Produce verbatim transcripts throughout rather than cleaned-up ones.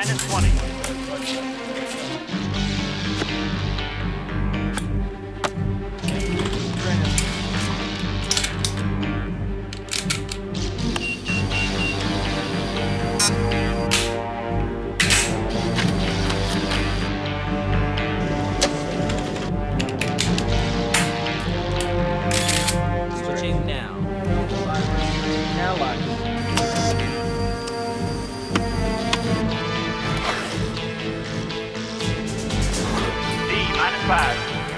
minus twenty. Switching now. Now live. D minus five.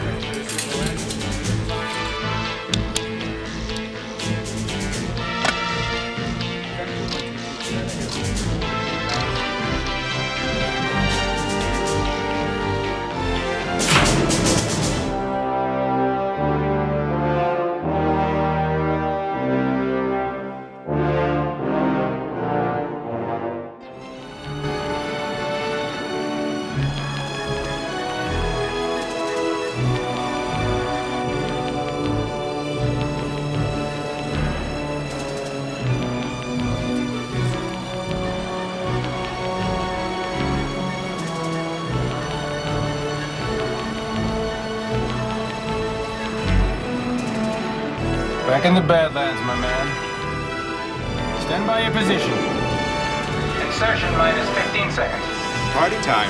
Back in the Badlands, my man. Stand by your position. Insertion minus fifteen seconds. Party time.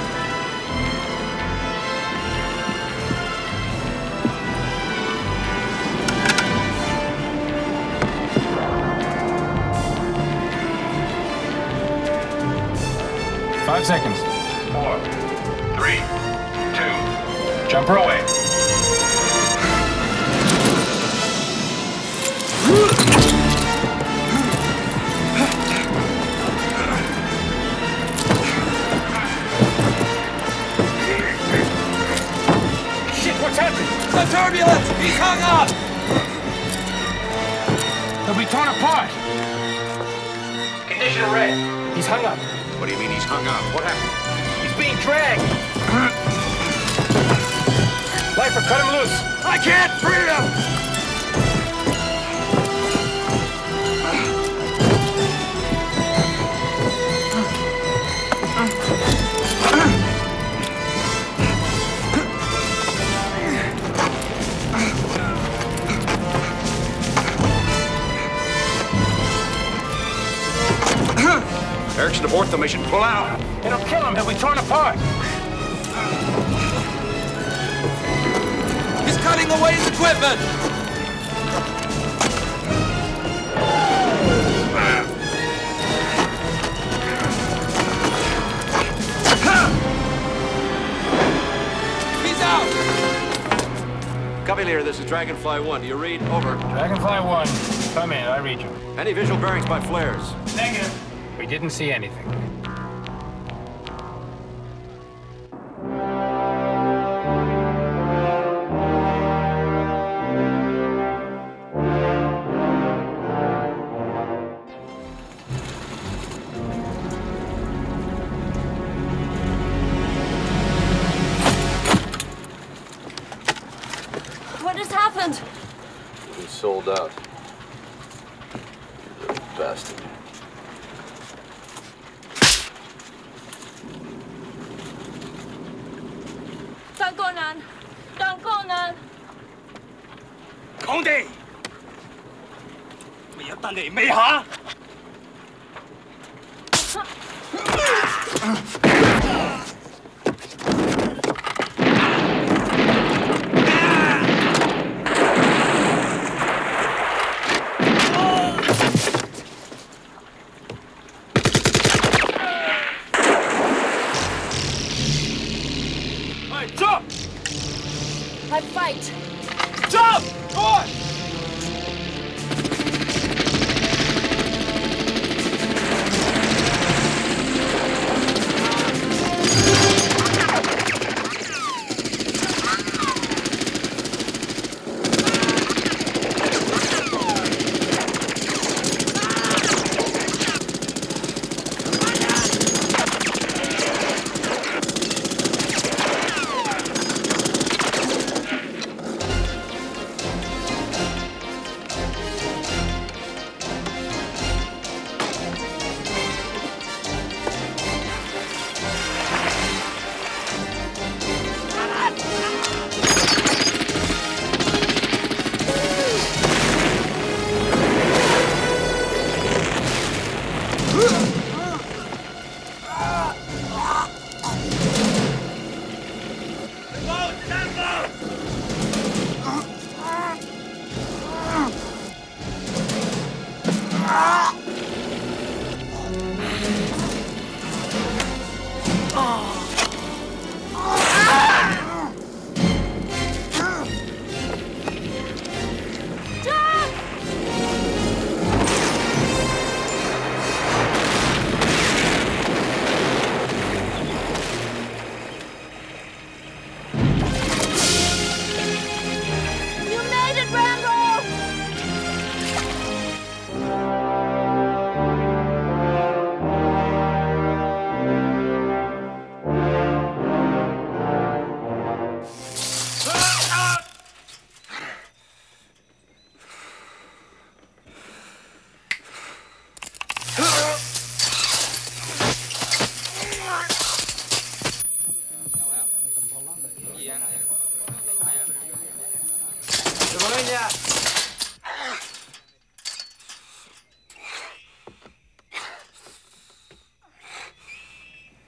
Five seconds. Four, three, two, Jumper away. Shit, what's happening? The turbulence! He's hung up! He'll be torn apart. Condition red. He's hung up. What do you mean he's hung up? What happened? He's being dragged. Lifer, cut him loose. I can't free him! Erickson, abort the mission. Pull out! It'll kill him. He'll be torn apart. He's cutting away his equipment! He's out! Copy, leader. This is Dragonfly one. Do you read? Over. Dragonfly one. Come in. I read you. Any visual bearings by flares? Negative. We didn't see anything. What has happened? He sold out. You little bastard. Don't go, Nan. Don't go, Nan. 講地，未有得嚟未下。 I fight. Jump! Go on!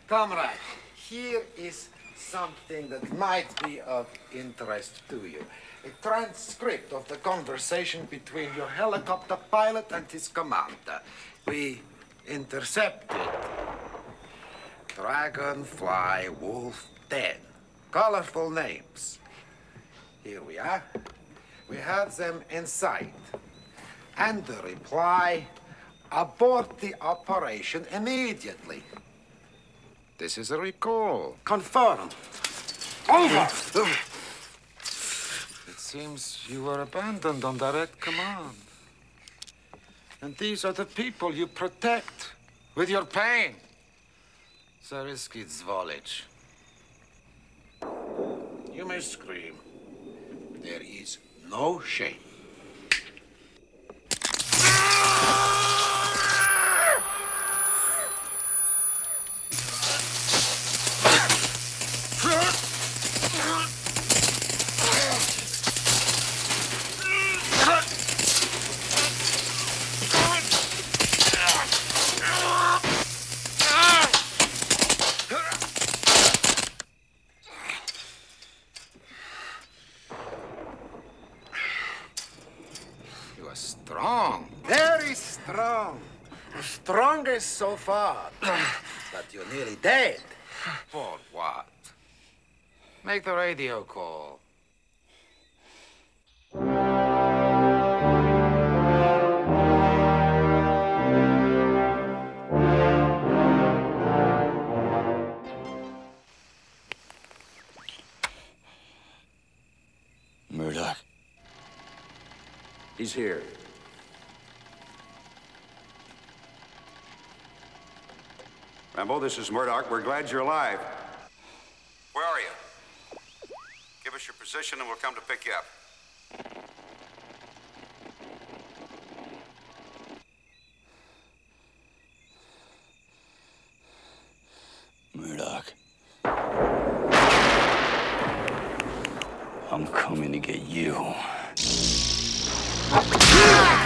Comrade, here is something that might be of interest to you. A transcript of the conversation between your helicopter pilot and his commander. We intercepted Dragonfly Wolf ten. Colorful names. Here we are. We have them in sight. And the reply, abort the operation immediately. This is a recall. Confirmed. Over! It seems you were abandoned on direct command. And these are the people you protect with your pain. Zarisky Zvolich. You may scream. There is no shame. Strong. Very strong. The strongest so far. But you're nearly dead. For what? Make the radio call. Murdock. He's here. Rambo, this is Murdock. We're glad you're alive. Where are you? Give us your position and we'll come to pick you up. Murdock. I'm coming to get you.